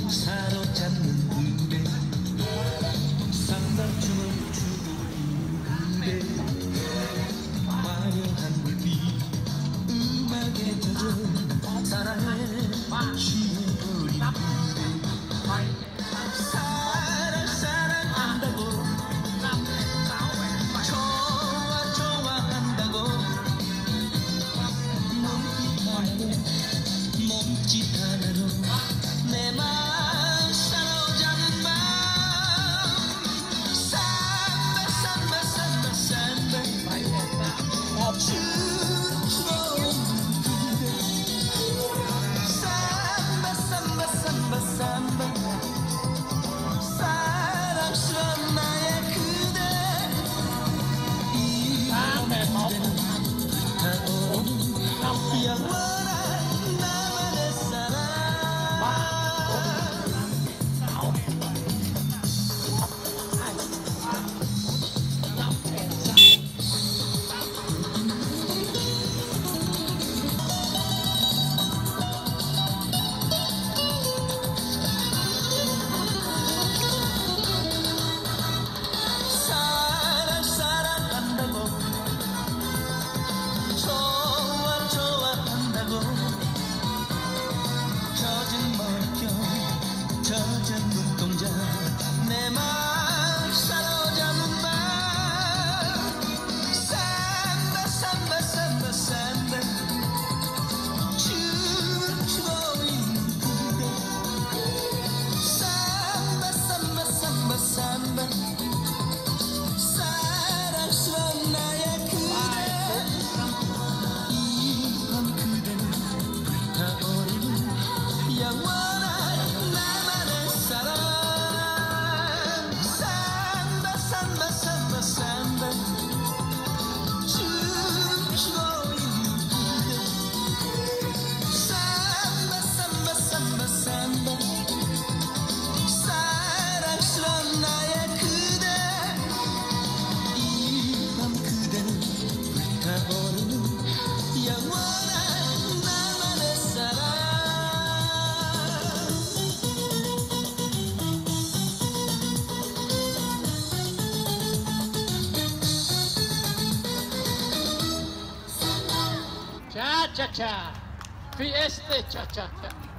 사로잡는 그대 상담춤을 추고 있는 그대 화려한 불빛 음악에 젖은 사랑에 취해버린 그대 사랑한다고 좋아한다고 몸짓 하나로 내 맘 사로잡는 맘 삼바 삼바 삼바 삼바 춤추고 그대 삼바 삼바 삼바 삼바 사랑스러운 나의 그대 이 그대는 불타오르는 영원한 나만의 사랑 사랑한다고 좋아한다고 젖은 머릿결 젖은 눈동자 내 맘 사로잡는 밤 삼바 삼바 삼바 삼바 춤추고 있는 그대 삼바 삼바 삼바 삼바 사랑스러운 나의 그대 이 밤 그대는 불타오르는 영원한 나만의 사랑 삼바 삼바 삼바 삼바 춤추고 있는 그대 삼바 삼바 삼바 삼바 사랑스러운 나의 그대 이 밤 그대는 불타오르는 영원한 나만의 사랑 Cha cha cha, fiesta cha cha cha.